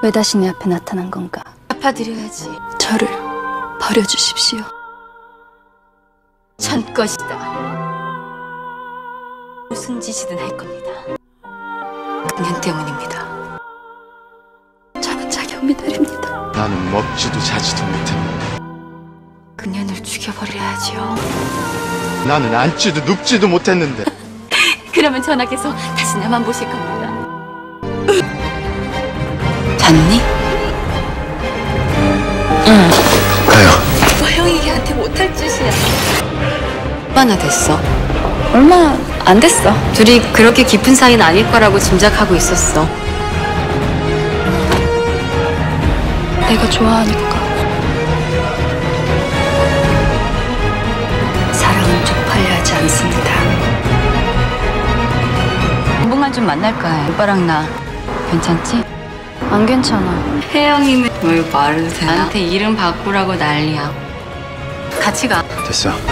왜 다시 내 앞에 나타난 건가? 갚아드려야지. 저를 버려주십시오. 전 것이다. 무슨 짓이든 할 겁니다. 그년 때문입니다. 저는 자격 미달입니다. 나는 먹지도 자지도 못했는데 그년을 죽여버려야지요. 나는 앉지도 눕지도 못했는데 그러면 전하께서 다시 나만 보실 겁니다. 잤니? 응. 가요. 뭐 형이 걔한테 못할 짓이야. 얼마나 됐어? 얼마 안 됐어. 둘이 그렇게 깊은 사이는 아닐 거라고 짐작하고 있었어. 내가 좋아하니까. 사랑은 쪽팔려 하지 않습니다. 당분간 좀 만날까 해. 오빠랑 나 괜찮지? 안 괜찮아. 혜영이는 뭘 말해도 되나? 나한테 이름 바꾸라고 난리야. 같이 가. 됐어.